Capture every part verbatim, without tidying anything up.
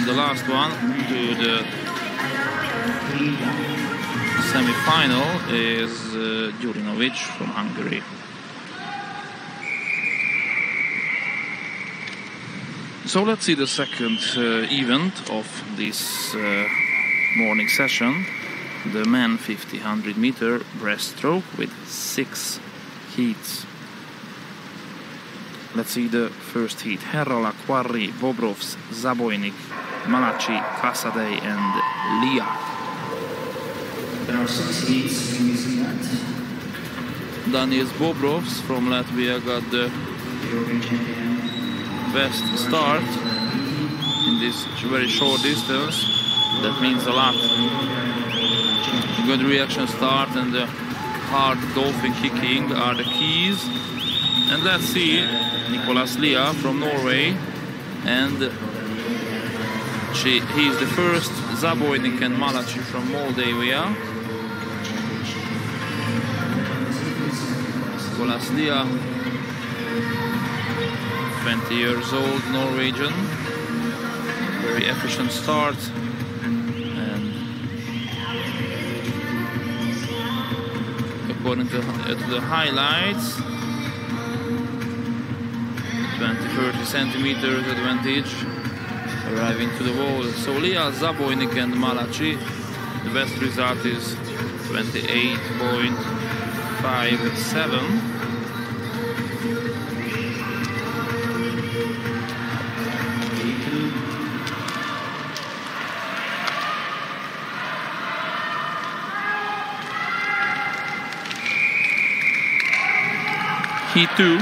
the last one to the semi-final is uh, Djurinovic from Hungary. So let's see the second uh, event of this uh, morning session, the men fifty hundred meter breaststroke with six heats. Let's see the first heat. Herrala, Quarry, Bobrovs, Zabojnik, Malachi, Casadei and Lia. There are six heats in this event. Daniels Bobrovs from Latvia got the European champion. best start in this very short distance. That means a lot. Good reaction start and the hard dolphin kicking are the keys. And let's see Nicolas Lia from Norway, and she, he is the first Zabojnik and Malachi from Moldavia. Nicolas Lia, twenty years old, Norwegian, very efficient start, and according to, uh, to the highlights, twenty to thirty centimeters advantage arriving to the wall. So Lia, Zabojnik and Malachi, the best result is twenty-eight point five seven. Heat two.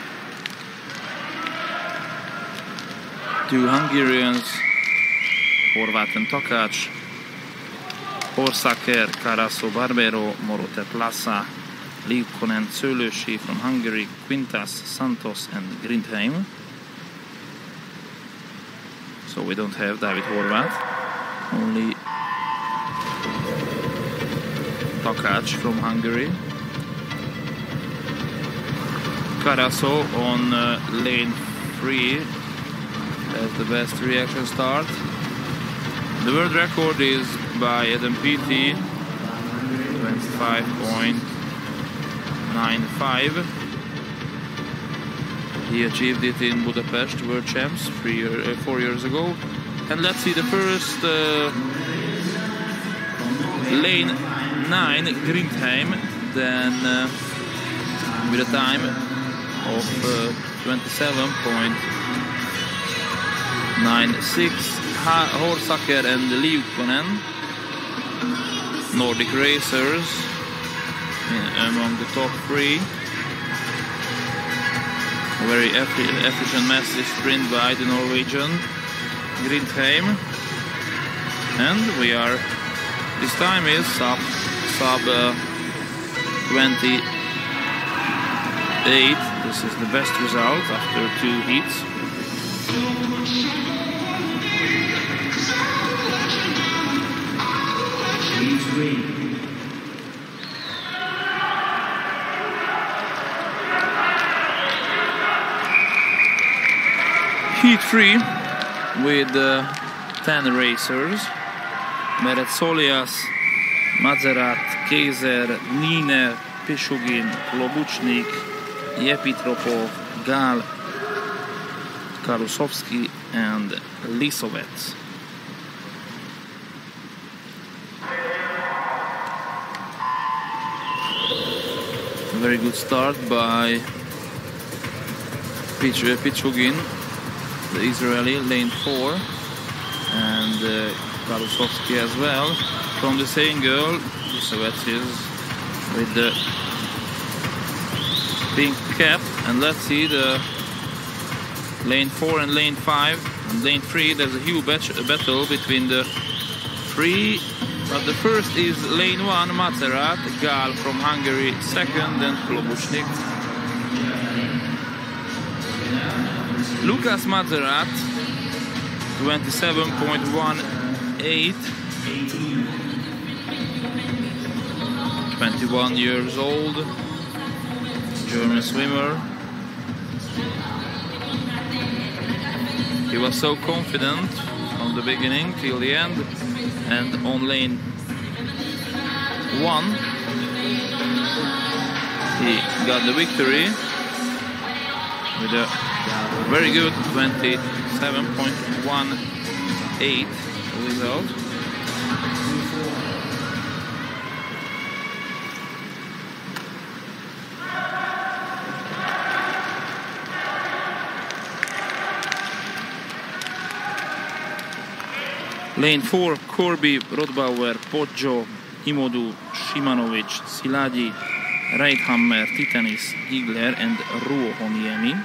Two Hungarians, Horváth and Takács, Horsaker, Carasso, Barbero, Morotet, Lassa, Liukkonen, Szőlősi from Hungary, Quintas, Santos and Grindheim. So we don't have David Horváth, only Takács from Hungary. Carasso on uh, lane three as the best reaction start. The world record is by Adam Peaty, twenty-five point nine five. He achieved it in Budapest World Champs three year, uh, four years ago. And let's see the first uh, lane nine, Grindheim, then uh, with a time of uh, twenty-seven point nine six. Horsaker and Liukkonen, Nordic racers in, among the top three. A very effi efficient massive sprint by the Norwegian Grindheim, and we are, this time is sub sub uh, twenty-eight. This is the best result after two heats. Heat three with uh, ten racers. Meret Solias, Mazerat, Kaiser, Nine, Pishugin, Klobuchnik, Yepitropov, Gal, Karusovsky and Lisovets. A very good start by Pichugin, the Israeli, lane four, and uh, Karusovsky as well. From the same girl, Lisovets is with the pink cap, and let's see the lane four and lane five and lane three. There's a huge battle between the three, but the first is lane one, Mazerat, Gal from Hungary second, then Klobuchnik. Lucas Mazerat, twenty-seven point one eight, twenty-one years old, German swimmer. He was so confident from from the beginning till the end. And on lane one, he got the victory with a very good twenty-seven point one eight result. Lane four, Corby, Rodbauer, Poggio, Imodu, Shimanovic, Siladi, Reithammer, Titanis, Gigler and Ruohoniemi.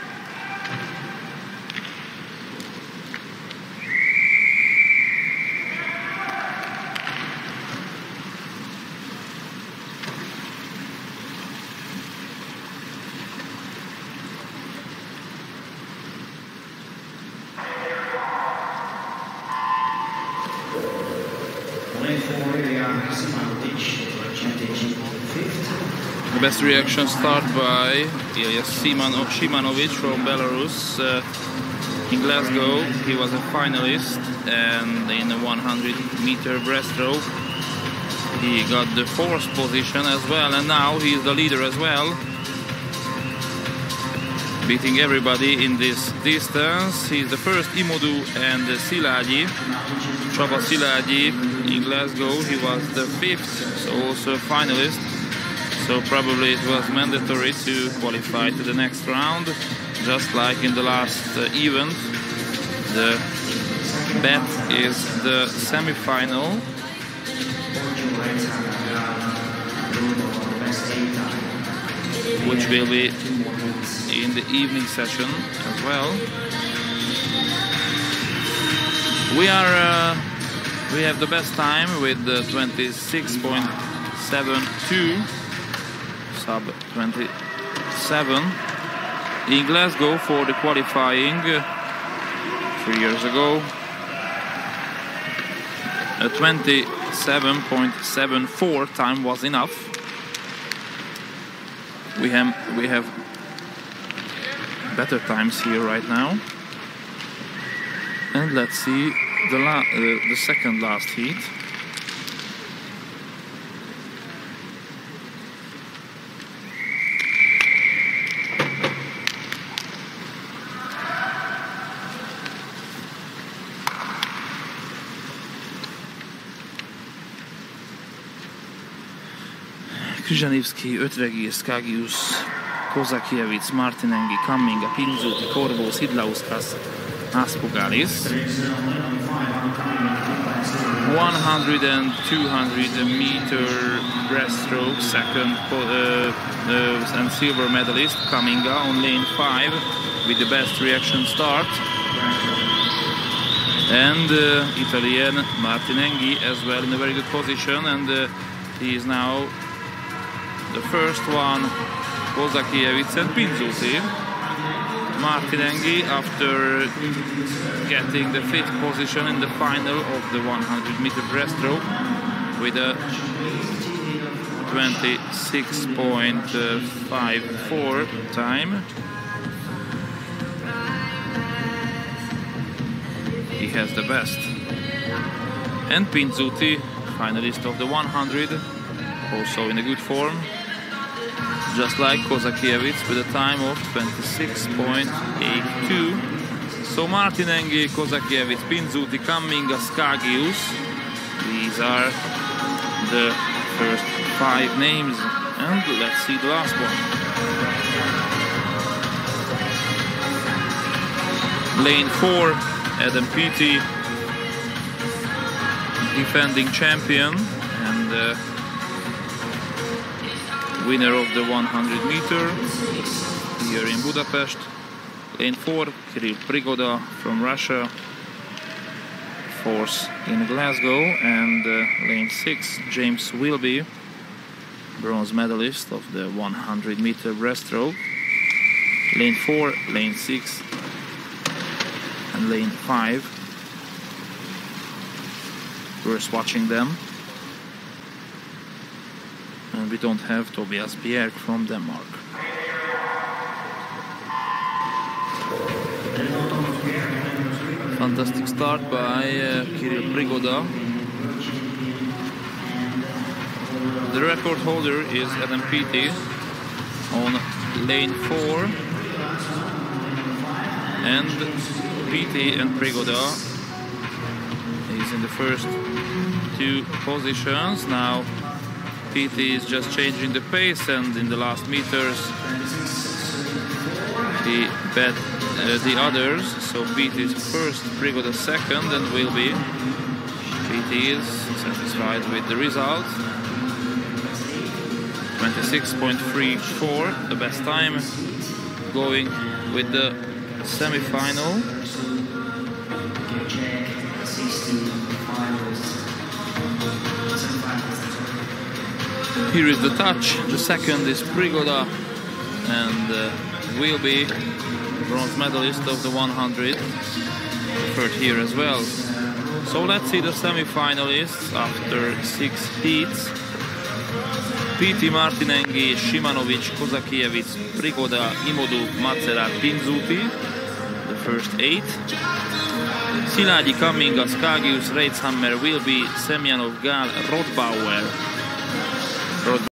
The best reaction start by Ilya Shimanovic from Belarus. Uh, in Glasgow, he was a finalist, and in the one hundred meter breaststroke, he got the fourth position as well, and now he is the leader as well, beating everybody in this distance. He's the first Imodu and Siladi. Csaba Siladi in Glasgow, he was the fifth, so also a finalist. So probably it was mandatory to qualify to the next round, just like in the last uh, event. The bet is the semi-final. Which will be in the evening session as well. We are uh, we have the best time with the twenty-six point seven two, sub twenty-seven, in Glasgow for the qualifying uh, three years ago. A twenty-seven point seven four time was enough. We have we have better times here right now. And let's see the la uh, the second last heat. Krzyżanowski, Ötvegi, Skagius, Kozakiewicz, Martinengi, Kamminga, Pinzuti, Corbo, Sidlauskas, Aspugalis. one hundred and two hundred meter breaststroke, second uh, uh, and silver medalist Kamminga on lane five with the best reaction start. And uh, Italian Martinengi as well in a very good position, and uh, he is now the first one, Kozakiewicz and Pinzuti. Martinengi, after getting the fifth position in the final of the one hundred meter breaststroke with a twenty-six point five four time. He has the best. And Pinzuti, finalist of the one hundred, also in a good form, just like Kozakiewicz with a time of twenty-six point eight two. So Martinengi, Kozakiewicz, Pinzuti, Kamminga, Skagius, these are the first five names. And let's see the last one. Lane four, Adam Peaty, defending champion and uh, winner of the one hundred meter here in Budapest. Lane four, Kirill Prigoda from Russia, fourth in Glasgow. And uh, lane six, James Wilby, bronze medalist of the one hundred meter breaststroke. Lane four, lane six, and lane five. We're swatching them. And we don't have Tobias Bjerg from Denmark. Fantastic start. start by uh, Kirill Prigoda. The record holder is Adam Peaty on lane four, and Peaty and Prigoda is in the first two positions. Now Peaty is just changing the pace, and in the last meters he bet uh, the others. So Peaty is first, Prigoda second, and will be. Peaty is satisfied with the result. twenty-six point three four, the best time, going with the semi-final. Here is the touch. The second is Prigoda, and uh, will be bronze medalist of the one hundred. Third here as well. So let's see the semi-finalists after six heats. Peaty, Martinengi, Shimanovic, Kozakiewicz, Prigoda, Imodou, Macerat, Pinzuti, the first eight. Szilágyi, Kaminga, Skagius, Reitzhammer, Wilby, Semyanov, Gál, Rothbauer.